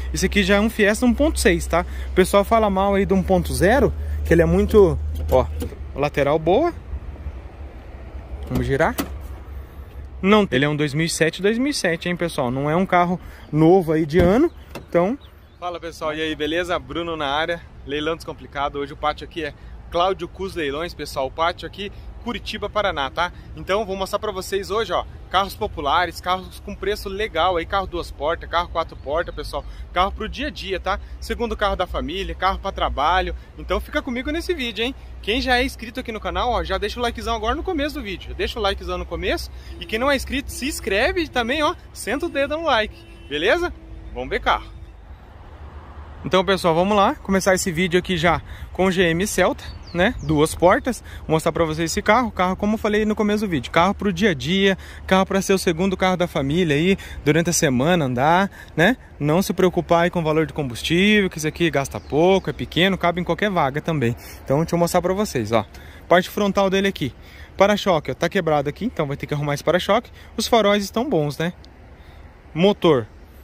Esse aqui já é um Fiesta 1.6, tá? O pessoal fala mal aí do 1.0, que ele é muito... Ó, lateral boa. Vamos girar. Não, ele é um 2007, hein, pessoal? Não é um carro novo aí de ano, então... Fala, pessoal, e aí, beleza? Bruno na área, leilão descomplicado. Hoje o pátio aqui é Cláudio Cus Leilões, pessoal. O pátio aqui, Curitiba, Paraná, tá? Então, vou mostrar pra vocês hoje, ó, carros populares, carros com preço legal aí, carro 2 portas, carro 4 portas, pessoal. Carro pro dia a dia, tá? Segundo carro da família, carro pra trabalho. Então, fica comigo nesse vídeo, hein? Quem já é inscrito aqui no canal, ó, já deixa o likezão agora no começo do vídeo. Deixa o likezão no começo. E quem não é inscrito, se inscreve e também, ó, senta o dedo no like, beleza? Vamos ver carro. Então, pessoal, vamos lá começar esse vídeo aqui já com o GM Celta, né? 2 portas. Vou mostrar pra vocês esse carro. Carro, como eu falei no começo do vídeo, carro pro dia a dia, carro para ser o segundo carro da família aí, durante a semana andar, né? Não se preocupar aí com o valor de combustível, que isso aqui gasta pouco, é pequeno, cabe em qualquer vaga também. Então, deixa eu mostrar pra vocês, ó. Parte frontal dele aqui. Para-choque, ó, tá quebrado aqui, então vai ter que arrumar esse para-choque. Os faróis estão bons, né? Motor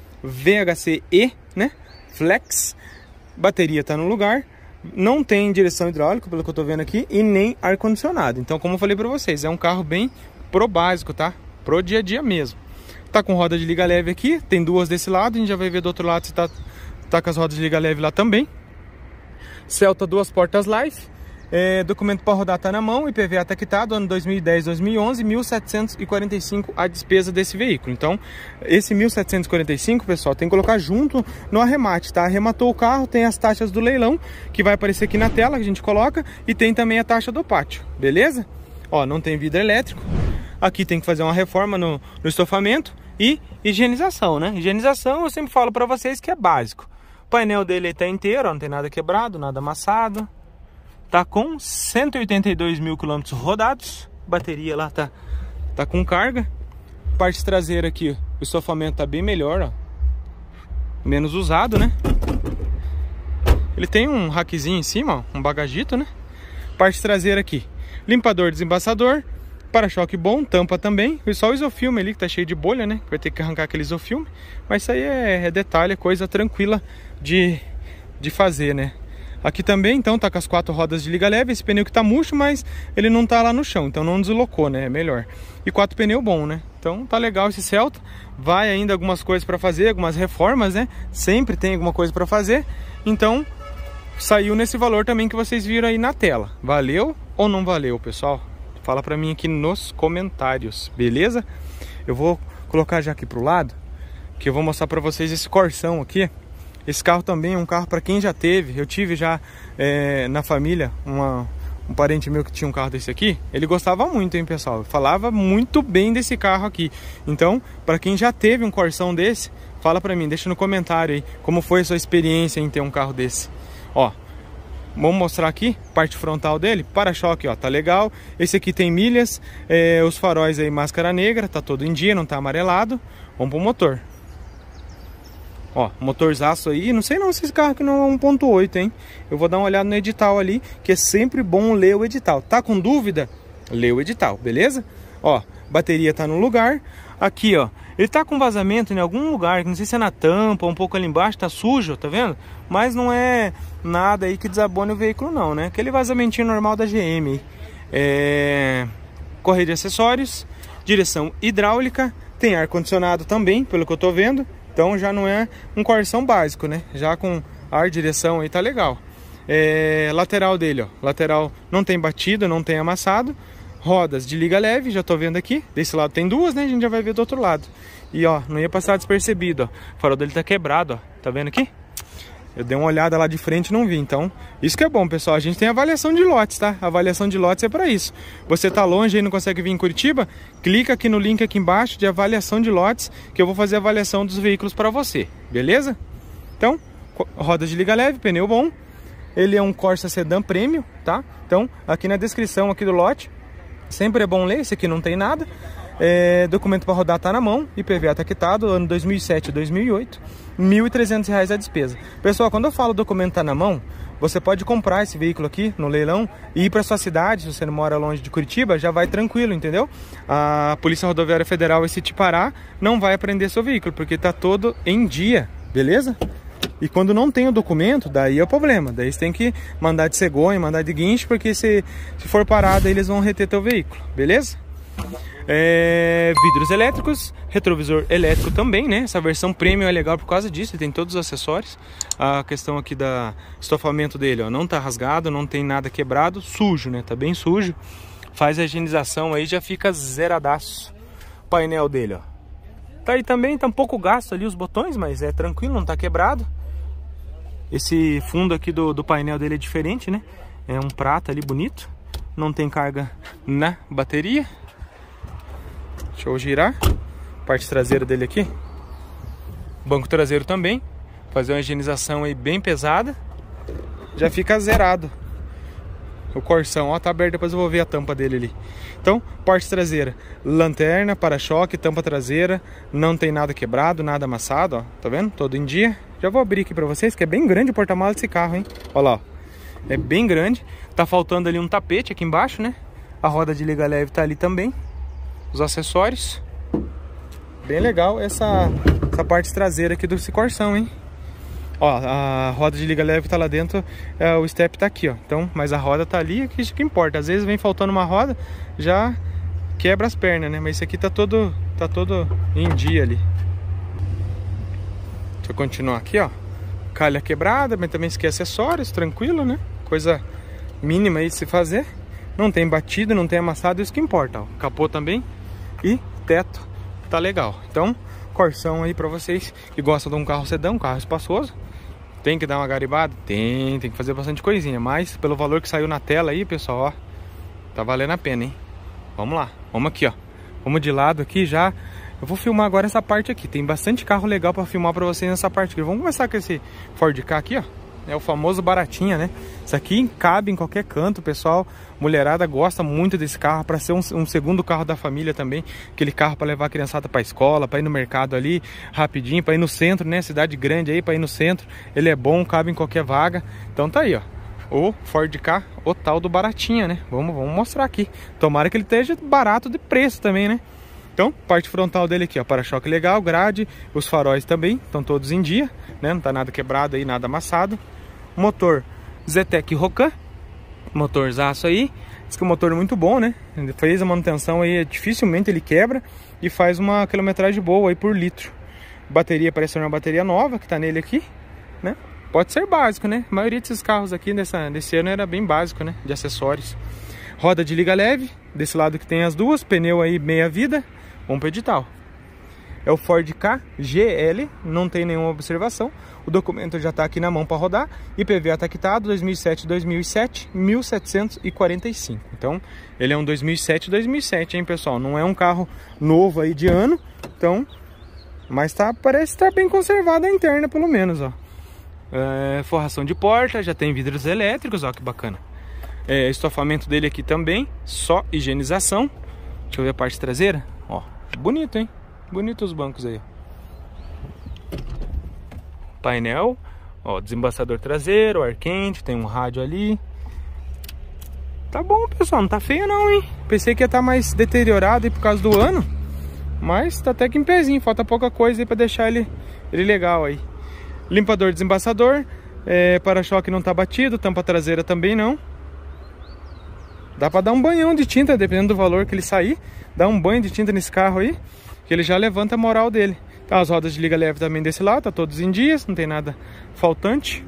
VHC E, né? Flex, bateria tá no lugar, não tem direção hidráulica, pelo que eu tô vendo aqui, e nem ar-condicionado. Então, como eu falei pra vocês, é um carro bem pro básico, tá? Pro dia a dia mesmo. Tá com roda de liga leve aqui, tem 2 desse lado, a gente já vai ver do outro lado se tá com as rodas de liga leve lá também. Celta 2 portas Life. Documento para rodar tá na mão, IPVA tá quitado, ano 2010, 2011, 1.745 a despesa desse veículo. Então, esse 1.745, pessoal, tem que colocar junto no arremate, tá? Arrematou o carro, tem as taxas do leilão, que vai aparecer aqui na tela, que a gente coloca, e tem também a taxa do pátio, beleza? Ó, não tem vidro elétrico. Aqui tem que fazer uma reforma no estofamento e higienização, né? Higienização, eu sempre falo para vocês que é básico. O painel dele tá inteiro, ó, não tem nada quebrado, nada amassado. Tá com 182 mil quilômetros rodados. Bateria lá tá com carga. Parte traseira aqui, o estofamento tá bem melhor, ó. Menos usado, né? Ele tem um rackzinho em cima, ó, um bagagito, né? Parte traseira aqui, limpador, desembaçador, para-choque bom, tampa também. E só o isofilme ali que tá cheio de bolha, né? Vai ter que arrancar aquele isofilme. Mas isso aí é detalhe, é coisa tranquila de fazer, né? Aqui também, então, tá com as 4 rodas de liga leve. Esse pneu que tá murcho, mas ele não tá lá no chão, então não deslocou, né? É melhor. E 4 pneus bom, né? Então tá legal esse Celta. Vai ainda algumas coisas para fazer, algumas reformas, né? Sempre tem alguma coisa para fazer. Então, saiu nesse valor também que vocês viram aí na tela. Valeu ou não valeu, pessoal? Fala pra mim aqui nos comentários, beleza? Eu vou colocar já aqui pro lado, que eu vou mostrar pra vocês esse Corsão aqui. Esse carro também é um carro para quem já teve. Eu tive já na família um parente meu que tinha um carro desse aqui. Ele gostava muito, hein, pessoal? Falava muito bem desse carro aqui. Então, para quem já teve um Corsão desse, fala para mim, deixa no comentário aí como foi a sua experiência em ter um carro desse. Ó, vamos mostrar aqui, parte frontal dele, para-choque, ó, tá legal. Esse aqui tem milhas, os faróis aí, máscara negra, tá todo em dia, não tá amarelado. Vamos pro motor. Ó, motorzaço aí, não sei não se esse carro aqui não é 1.8, hein? Eu vou dar uma olhada no edital ali, que é sempre bom ler o edital. Tá com dúvida? Lê o edital, beleza? Ó, bateria tá no lugar. Aqui, ó, ele tá com vazamento em algum lugar, não sei se é na tampa, um pouco ali embaixo, tá sujo, tá vendo? Mas não é nada aí que desabone o veículo não, né? Aquele vazamentinho normal da GM. Correia de acessórios, direção hidráulica, tem ar-condicionado também, pelo que eu tô vendo. Então já não é um Corsão básico, né? Já com ar, direção aí tá legal. Lateral dele, ó. Lateral não tem batido, não tem amassado. Rodas de liga leve, já tô vendo aqui. Desse lado tem 2, né? A gente já vai ver do outro lado. E ó, não ia passar despercebido, ó. O farol dele tá quebrado, ó. Tá vendo aqui? Eu dei uma olhada lá de frente e não vi. Então, isso que é bom, pessoal. A gente tem avaliação de lotes, tá? A avaliação de lotes é para isso. Você tá longe e não consegue vir em Curitiba? Clica aqui no link aqui embaixo de avaliação de lotes, que eu vou fazer a avaliação dos veículos para você. Beleza? Então, roda de liga leve, pneu bom. Ele é um Corsa Sedan Premium, tá? Então, aqui na descrição aqui do lote, sempre é bom ler. Esse aqui não tem nada. Documento para rodar tá na mão, IPVA tá quitado, ano 2007 e 2008, R$ 1.300 a despesa. Pessoal, quando eu falo documento tá na mão, você pode comprar esse veículo aqui no leilão e ir para sua cidade. Se você não mora longe de Curitiba, já vai tranquilo, entendeu? A Polícia Rodoviária Federal, se te parar, não vai apreender seu veículo, porque tá todo em dia, beleza? E quando não tem o documento, daí é o problema. Daí você tem que mandar de cegonha, mandar de guincho, porque se for parado, eles vão reter teu veículo, beleza? Vidros elétricos, retrovisor elétrico também, né? Essa versão premium é legal por causa disso, tem todos os acessórios. A questão aqui da estofamento dele, ó, não tá rasgado, não tem nada quebrado, sujo, né? Tá bem sujo. Faz a higienização aí, já fica zeradaço. O painel dele, ó, tá aí também, tá um pouco gasto ali os botões, mas é tranquilo, não tá quebrado. Esse fundo aqui do painel dele é diferente, né? É um prata ali bonito. Não tem carga na bateria. Deixa eu girar. Parte traseira dele aqui. Banco traseiro também. Fazer uma higienização aí bem pesada. Já fica zerado. O Corsão, ó, tá aberto, depois eu vou ver a tampa dele ali. Então, parte traseira, lanterna, para-choque, tampa traseira, não tem nada quebrado, nada amassado, ó, tá vendo? Todo em dia. Já vou abrir aqui pra vocês, que é bem grande o porta-malas desse carro, hein? Olha lá, ó. É bem grande. Tá faltando ali um tapete aqui embaixo, né? A roda de liga leve tá ali também. Os acessórios. Bem legal essa parte traseira aqui do Corsão, hein? Ó, a roda de liga leve tá lá dentro, o step tá aqui, ó. Então, mas a roda tá ali, que isso que importa. Às vezes vem faltando uma roda, já quebra as pernas, né? Mas esse aqui tá todo em dia ali. Deixa eu continuar aqui, ó. Calha quebrada, mas também esquece acessórios, tranquilo, né? Coisa mínima aí de se fazer. Não tem batido, não tem amassado, isso que importa, ó. Capô também e teto tá legal. Então, Corsão aí pra vocês que gostam de um carro sedã, um carro espaçoso. Tem que dar uma garibada? Tem que fazer bastante coisinha. Mas pelo valor que saiu na tela aí, pessoal, ó, tá valendo a pena, hein? Vamos lá, vamos aqui, ó. Vamos de lado aqui já. Eu vou filmar agora essa parte aqui. Tem bastante carro legal pra filmar pra vocês nessa parte aqui. Vamos começar com esse Ford Ka aqui, ó. É o famoso baratinha, né? Isso aqui cabe em qualquer canto, pessoal. Mulherada gosta muito desse carro para ser um segundo carro da família também. Aquele carro para levar a criançada para escola, para ir no mercado ali rapidinho, para ir no centro, né? Cidade grande aí, para ir no centro. Ele é bom, cabe em qualquer vaga. Então tá aí, ó. O Ford Ka, o tal do baratinha, né? Vamos mostrar aqui. Tomara que ele esteja barato de preço também, né? Então, parte frontal dele aqui, ó, para-choque legal, grade, os faróis também estão todos em dia, né? Não tá nada quebrado aí, nada amassado. Motor Zetec Rocan, motorzaço aí. Diz que o motor é muito bom, né? Ele fez a manutenção aí, dificilmente ele quebra e faz uma quilometragem boa aí por litro. Bateria parece ser uma bateria nova que tá nele aqui, né? Pode ser básico, né? A maioria desses carros aqui desse ano era bem básico, né? De acessórios. Roda de liga leve, desse lado que tem as duas, pneu aí meia vida, vamos pro edital. É o Ford Ka GL, não tem nenhuma observação. O documento já está aqui na mão para rodar. IPVA está quitado, 2007, 1.745. Então, ele é um 2007, hein, pessoal? Não é um carro novo aí de ano. Então, mas parece estar bem conservado a interna, pelo menos, ó. Forração de porta, já tem vidros elétricos, ó, que bacana. Estofamento dele aqui também, só higienização. Deixa eu ver a parte traseira. Ó, bonito, hein? Bonito os bancos aí. Painel, ó, desembaçador traseiro, ar quente, tem um rádio ali. Tá bom, pessoal, não tá feio não, hein? Pensei que ia estar mais deteriorado aí por causa do ano, mas tá até que em pezinho, falta pouca coisa aí pra deixar ele legal aí. Limpador desembaçador, para-choque não tá batido, tampa traseira também não. Dá pra dar um banhão de tinta, dependendo do valor que ele sair. Dá um banho de tinta nesse carro aí, que ele já levanta a moral dele. Tá, as rodas de liga leve também desse lado, tá todos em dias, não tem nada faltante.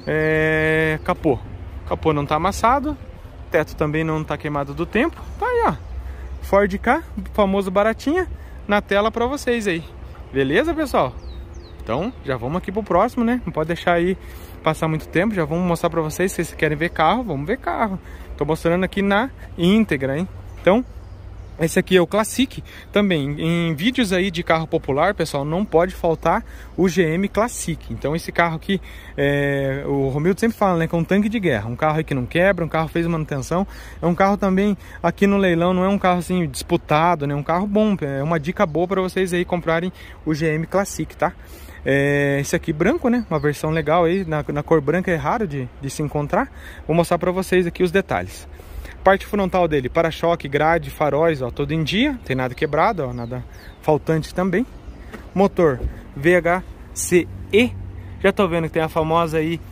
Capô não tá amassado, teto também não tá queimado do tempo. Tá aí, ó, Ford Ka, famoso baratinha, na tela pra vocês aí. Beleza, pessoal? Então, já vamos aqui pro próximo, né? Não pode deixar aí passar muito tempo, já vamos mostrar pra vocês. Se vocês querem ver carro, vamos ver carro. Tô mostrando aqui na íntegra, hein? Então, esse aqui é o Classic. Também, em vídeos aí de carro popular, pessoal, não pode faltar o GM Classic. Então esse carro aqui, o Romildo sempre fala, né, que é um tanque de guerra. Um carro aí que não quebra, um carro fez manutenção. É um carro também, aqui no leilão, não é um carro assim disputado, né? Um carro bom, é uma dica boa para vocês aí comprarem o GM Classic, tá? Esse aqui branco, né? Uma versão legal aí, na cor branca é raro de se encontrar. Vou mostrar para vocês aqui os detalhes. Parte frontal dele, para-choque, grade, faróis, ó, todo em dia, tem nada quebrado, ó, nada faltante também. Motor VHCE, Já tô vendo que tem a famosa aí,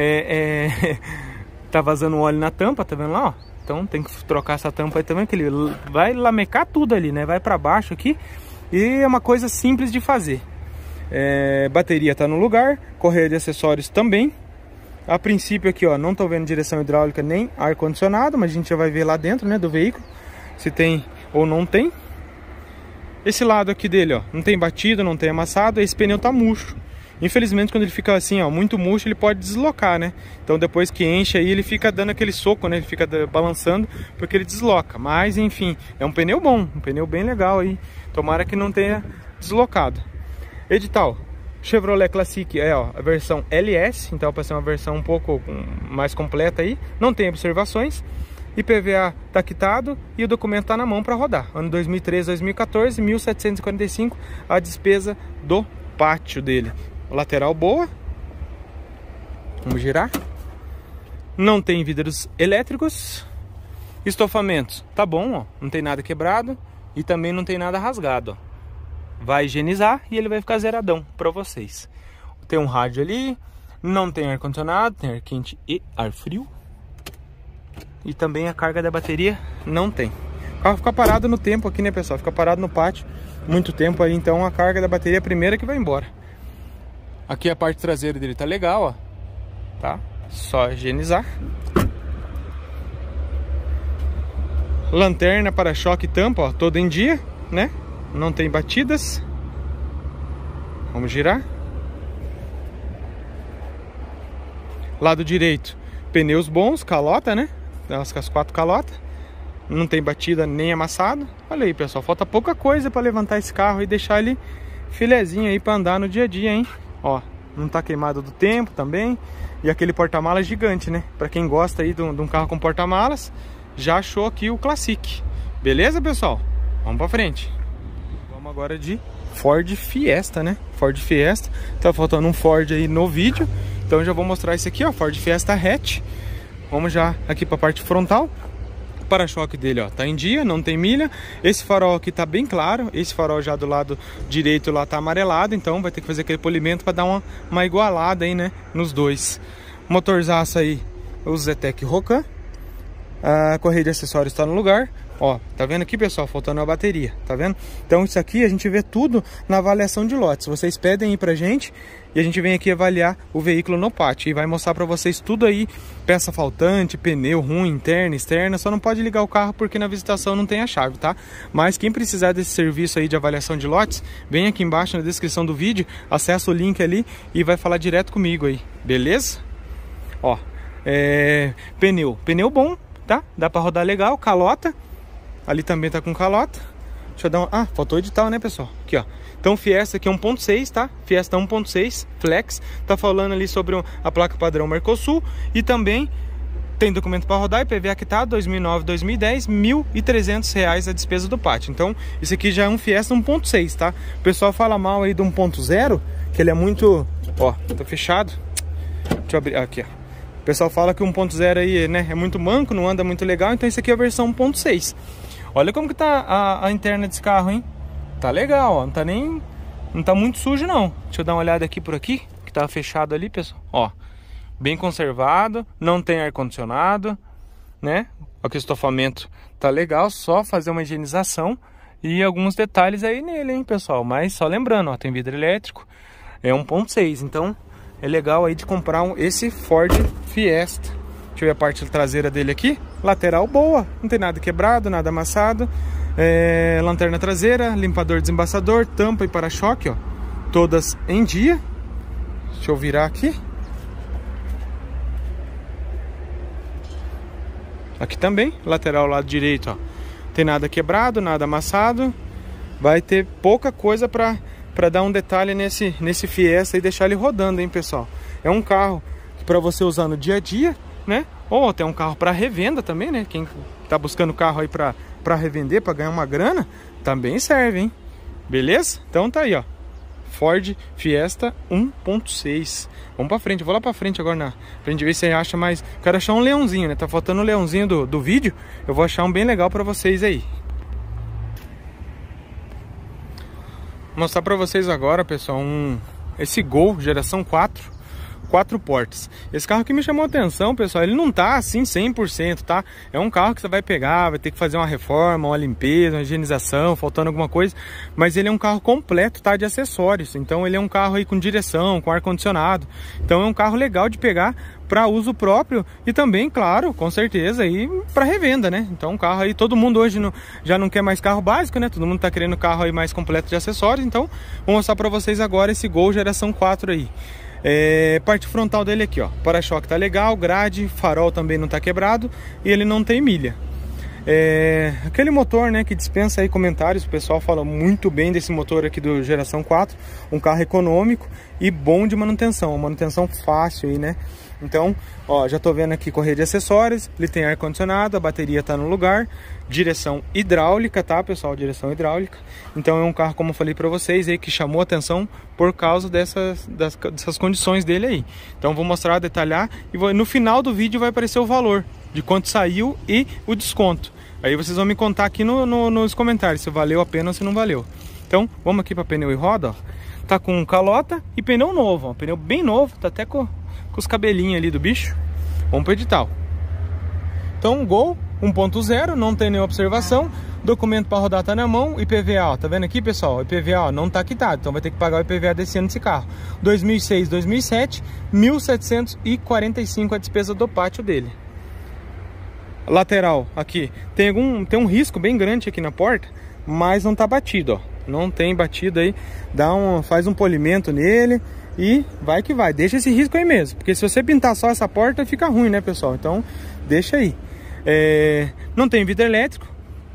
tá vazando óleo na tampa, tá vendo lá, ó? Então tem que trocar essa tampa aí também, que ele vai lamecar tudo ali, né? Vai pra baixo aqui. E é uma coisa simples de fazer. Bateria tá no lugar, correia de acessórios também. A princípio aqui, ó, não tô vendo direção hidráulica nem ar-condicionado, mas a gente já vai ver lá dentro, né, do veículo, se tem ou não tem. Esse lado aqui dele, ó, não tem batido, não tem amassado, esse pneu tá murcho. Infelizmente, quando ele fica assim, ó, muito murcho, ele pode deslocar, né? Então depois que enche aí, ele fica dando aquele soco, né? Ele fica balançando, porque ele desloca. Mas, enfim, é um pneu bom, um pneu bem legal aí. Tomara que não tenha deslocado. Edital, Chevrolet Classic ó, a versão LS, então para ser uma versão um pouco mais completa aí. Não tem observações. IPVA tá quitado e o documento tá na mão para rodar. Ano 2013, 2014, 1.745 a despesa do pátio dele. Lateral boa. Vamos girar. Não tem vidros elétricos. Estofamentos, tá bom, ó. Não tem nada quebrado e também não tem nada rasgado, ó. Vai higienizar e ele vai ficar zeradão para vocês. Tem um rádio ali. Não tem ar-condicionado, tem ar quente e ar frio. E também a carga da bateria não tem. O carro fica parado no tempo aqui, né, pessoal? Fica parado no pátio muito tempo aí, então a carga da bateria é a primeira que vai embora. Aqui a parte traseira dele tá legal, ó. Tá? Só higienizar. Lanterna, para-choque e tampa, ó, toda em dia, né? Não tem batidas. Vamos girar. Lado direito, pneus bons, calota, né? As 4 calotas. Não tem batida nem amassado. Olha aí, pessoal, falta pouca coisa para levantar esse carro e deixar ele filezinho aí para andar no dia a dia, hein? Ó, não tá queimado do tempo também. E aquele porta-malas gigante, né? Para quem gosta aí de um carro com porta-malas, já achou aqui o Classic. Beleza, pessoal? Vamos para frente. Vamos agora de Ford Fiesta, né? Ford Fiesta. Tá faltando um Ford aí no vídeo, então já vou mostrar esse aqui, ó, Ford Fiesta hatch. Vamos já aqui para a parte frontal. O para-choque dele, ó, tá em dia, não tem milha. Esse farol aqui tá bem claro. Esse farol já do lado direito lá tá amarelado, então vai ter que fazer aquele polimento para dar uma igualada aí, né, nos dois. Motorzaço aí, o Zetec Rocan. A correia de acessórios está no lugar. Ó, tá vendo aqui, pessoal? Faltando a bateria, tá vendo? Então isso aqui a gente vê tudo na avaliação de lotes. Vocês pedem aí pra gente e a gente vem aqui avaliar o veículo no pátio e vai mostrar pra vocês tudo aí, peça faltante, pneu ruim, interna, externa. Só não pode ligar o carro porque na visitação não tem a chave, tá? Mas quem precisar desse serviço aí de avaliação de lotes, vem aqui embaixo na descrição do vídeo, acessa o link ali e vai falar direto comigo aí, beleza? Ó, pneu bom, tá? Dá pra rodar legal, calota. Ali também tá com calota. Deixa eu dar uma... Ah, faltou edital, né, pessoal? Aqui, ó. Então, Fiesta aqui é 1.6, tá? Fiesta 1.6, Flex. Tá falando ali sobre a placa padrão Mercosul. E também tem documento para rodar, IPVA quitado, 2009, 2010, R$ 1.300 a despesa do pátio. Então, isso aqui já é um Fiesta 1.6, tá? O pessoal fala mal aí do 1.0, que ele é muito... Ó, tá fechado. Deixa eu abrir aqui, ó. O pessoal fala que o 1.0 aí, né, é muito manco, não anda muito legal. Então, isso aqui é a versão 1.6. Olha como que tá a interna desse carro, hein? Tá legal, ó. Não tá muito sujo, não. Deixa eu dar uma olhada aqui por aqui, que tá fechado ali, pessoal. Ó, bem conservado, não tem ar-condicionado, né? Aqui o estofamento tá legal, só fazer uma higienização e alguns detalhes aí nele, hein, pessoal? Mas só lembrando, ó, tem vidro elétrico, é 1.6, então é legal aí de comprar esse Ford Fiesta. Deixa eu ver a parte traseira dele aqui. Lateral boa, não tem nada quebrado, nada amassado. Lanterna traseira, limpador desembaçador, tampa e para-choque, ó, todas em dia. Deixa eu virar aqui. Aqui também, lateral lado direito, ó, tem nada quebrado, nada amassado. Vai ter pouca coisa para dar um detalhe nesse Fiesta e deixar ele rodando, hein, pessoal? É um carro para você usar no dia a dia, né? Ou até um carro para revenda também, né? Quem tá buscando carro aí para revender, para ganhar uma grana, também serve, hein? Beleza? Então tá aí, ó, Ford Fiesta 1.6. Vamos pra frente, eu vou lá pra frente agora pra gente ver se acha mais. Quero achar um leãozinho, né? Tá faltando um leãozinho do vídeo. Eu vou achar um bem legal pra vocês aí. Vou mostrar pra vocês agora, pessoal, esse Gol geração 4. 4 portas. Esse carro aqui me chamou a atenção, pessoal. Ele não tá assim 100%, tá? É um carro que você vai pegar, vai ter que fazer uma reforma, uma limpeza, uma higienização, faltando alguma coisa. Mas ele é um carro completo, tá? De acessórios. Então ele é um carro aí com direção, com ar-condicionado. Então é um carro legal de pegar para uso próprio e também, claro, com certeza, aí para revenda, né? Então um carro aí, todo mundo hoje já não quer mais carro básico, né? Todo mundo tá querendo carro aí mais completo de acessórios. Então vou mostrar para vocês agora esse Gol geração 4 aí. Parte frontal dele aqui, ó, para-choque tá legal, grade, farol também não tá quebrado e ele não tem milha. Aquele motor, né, que dispensa aí comentários. O pessoal fala muito bem desse motor aqui do geração 4, um carro econômico e bom de manutenção, uma manutenção fácil aí, né? Então, ó, já tô vendo aqui correia de acessórios, ele tem ar condicionado, a bateria tá no lugar, direção hidráulica, tá, pessoal? Direção hidráulica. Então é um carro, como eu falei para vocês aí, que chamou atenção por causa dessas condições dele aí. Então vou mostrar, detalhar e no final do vídeo vai aparecer o valor de quanto saiu e o desconto. Aí vocês vão me contar aqui nos comentários se valeu a pena ou se não valeu. Então vamos aqui para pneu e roda, ó. Tá com calota e pneu novo, ó, pneu bem novo, tá até com os cabelinhos ali do bicho. Vamos pro edital. Então Gol 1.0, não tem nenhuma observação, documento para rodar tá na mão, IPVA, ó, tá vendo aqui, pessoal? IPVA, ó, não tá quitado, então vai ter que pagar o IPVA desse ano desse carro. 2006, 2007, 1.745 a despesa do pátio dele. Lateral aqui tem um risco bem grande aqui na porta, mas não tá batido, ó. Não tem batido aí, faz um polimento nele e vai que vai. Deixa esse risco aí mesmo, porque se você pintar só essa porta fica ruim, né, pessoal? Então deixa aí. Não tem vidro elétrico.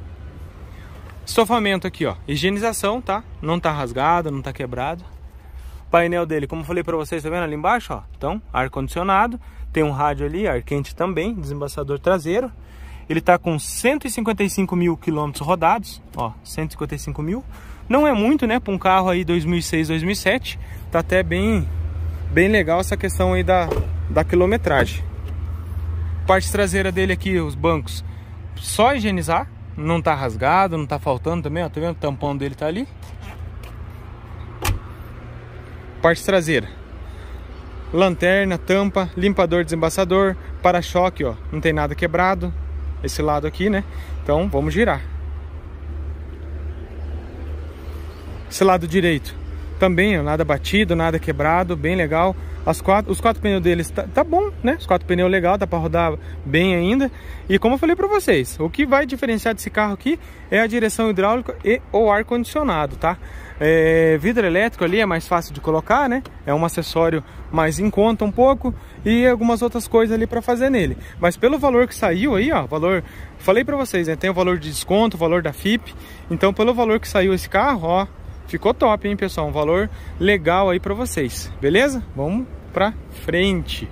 Estofamento aqui, ó, higienização, tá? Não tá rasgado, não tá quebrado. Painel dele, como eu falei pra vocês, tá vendo ali embaixo, ó? Então, ar condicionado, tem um rádio ali, ar quente também, desembaçador traseiro. Ele tá com 155 mil quilômetros rodados, ó, 155 mil. Não é muito, né, para um carro aí 2006, 2007. Tá até bem legal essa questão aí da quilometragem. Parte traseira dele aqui, os bancos, só higienizar. Não tá rasgado, não tá faltando também, ó, tá vendo? O tampão dele tá ali. Parte traseira, lanterna, tampa, limpador, desembaçador, para-choque, ó, não tem nada quebrado. Esse lado aqui, né? Então vamos girar. Esse lado direito também, ó, nada batido, nada quebrado, bem legal. Os quatro pneus deles tá bom, né? Os 4 pneus legal, dá para rodar bem ainda. E como eu falei para vocês, o que vai diferenciar desse carro aqui é a direção hidráulica e o ar condicionado, tá? Vidro elétrico ali é mais fácil de colocar, né? É um acessório mais em conta um pouco e algumas outras coisas ali para fazer nele. Mas pelo valor que saiu aí, ó, valor, falei para vocês, né? Tem o valor de desconto, o valor da FIP. Então pelo valor que saiu esse carro, ó, ficou top, hein, pessoal? Um valor legal aí pra vocês, beleza? Vamos pra frente.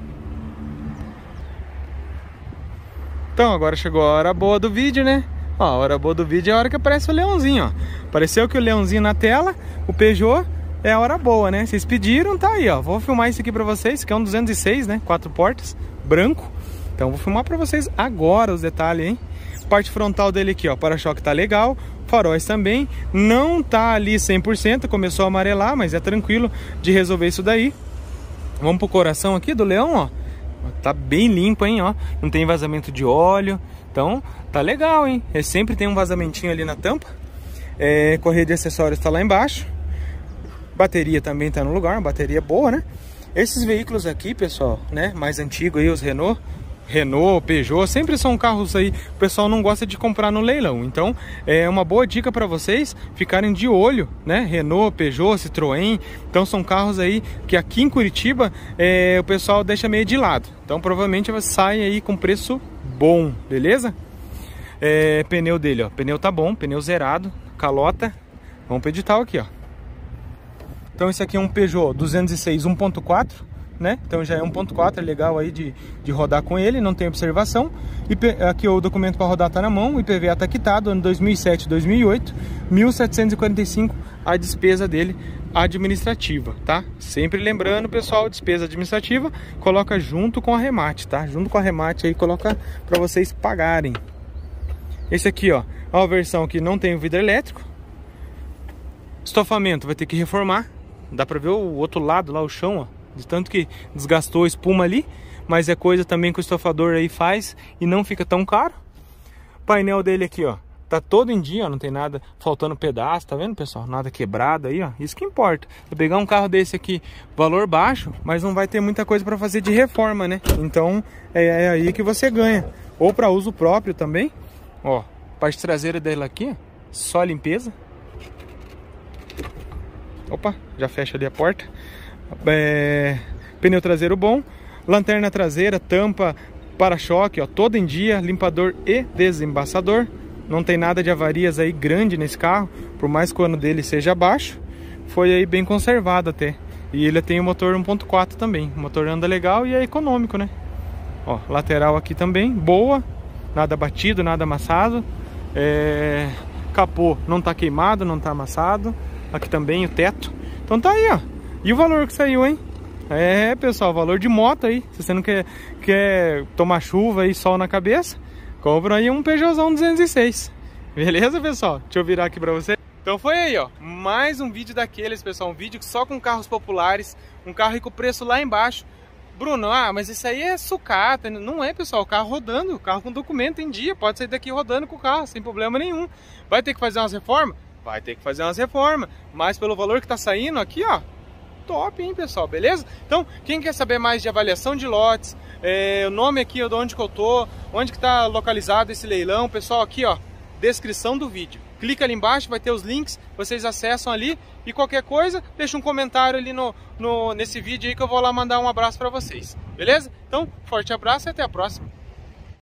Então, agora chegou a hora boa do vídeo, né? Ó, a hora boa do vídeo é a hora que aparece o leãozinho, ó. Apareceu que o leãozinho na tela, o Peugeot, é a hora boa, né? Vocês pediram, tá aí, ó. Vou filmar isso aqui pra vocês, que é um 206, né? 4 portas, branco. Então, vou filmar pra vocês agora os detalhes, hein? Parte frontal dele aqui, ó, para-choque tá legal, faróis também, não tá ali 100%, começou a amarelar, mas é tranquilo de resolver isso daí. Vamos pro coração aqui do leão, ó, tá bem limpo, hein, ó, não tem vazamento de óleo, então tá legal, hein, sempre tem um vazamentinho ali na tampa. Correia de acessórios tá lá embaixo, bateria também tá no lugar, uma bateria boa, né. Esses veículos aqui, pessoal, né, mais antigos aí, os Renault, Peugeot, sempre são carros aí que o pessoal não gosta de comprar no leilão. Então é uma boa dica para vocês ficarem de olho, né? Renault, Peugeot, Citroën. Então são carros aí que aqui em Curitiba o pessoal deixa meio de lado. Então provavelmente sai aí com preço bom, beleza? Pneu dele, ó, pneu tá bom, pneu zerado, calota. Vamos pro edital aqui, ó. Então esse aqui é um Peugeot 206 1.4, né? Então já é 1.4, é legal aí de rodar com ele, não tem observação. Aqui o documento para rodar tá na mão, o IPVA tá quitado, ano 2007, 2008, 1.745 a despesa dele administrativa, tá? Sempre lembrando, pessoal, despesa administrativa coloca junto com a remate, tá? Junto com a remate aí coloca para vocês pagarem. Esse aqui, ó, é uma versão que não tem o vidro elétrico. Estofamento vai ter que reformar. Dá pra ver o outro lado lá, o chão, ó. de tanto que desgastou a espuma ali, mas é coisa também que o estofador aí faz e não fica tão caro. O painel dele aqui, ó, tá todo em dia, ó, não tem nada faltando pedaço, tá vendo, pessoal? Nada quebrado aí, ó, isso que importa. Vou pegar um carro desse aqui, valor baixo, mas não vai ter muita coisa para fazer de reforma, né? Então é aí que você ganha, ou para uso próprio também. Ó, parte traseira dela aqui, ó, só limpeza. Opa, já fecha ali a porta. Pneu traseiro bom, lanterna traseira, tampa, para-choque, ó, todo em dia, limpador e desembaçador. Não tem nada de avarias aí grande nesse carro, por mais que o ano dele seja baixo, foi aí bem conservado até. E ele tem o motor 1.4 também, o motor anda legal e é econômico, né? Ó, lateral aqui também, boa, nada batido, nada amassado. Capô não tá queimado, não tá amassado. Aqui também o teto. Então tá aí, ó. E o valor que saiu, hein? Pessoal, valor de moto aí. Se você não quer tomar chuva e sol na cabeça, compra aí um Peugeotzão 206. Beleza, pessoal? Deixa eu virar aqui pra você. Então foi aí, ó. Mais um vídeo daqueles, pessoal. Um vídeo só com carros populares. Um carro aí com o preço lá embaixo. Bruno, mas isso aí é sucata. Não é, pessoal. O carro rodando. O carro com documento em dia. Pode sair daqui rodando com o carro, sem problema nenhum. Vai ter que fazer umas reformas? Vai ter que fazer umas reformas. Mas pelo valor que tá saindo aqui, ó. Top, hein, pessoal, beleza? Então, quem quer saber mais de avaliação de lotes, o nome aqui, de onde que eu tô, onde que tá localizado esse leilão, pessoal, aqui, ó, descrição do vídeo. Clica ali embaixo, vai ter os links, vocês acessam ali e qualquer coisa, deixa um comentário ali nesse vídeo aí que eu vou lá mandar um abraço pra vocês, beleza? Então, forte abraço e até a próxima.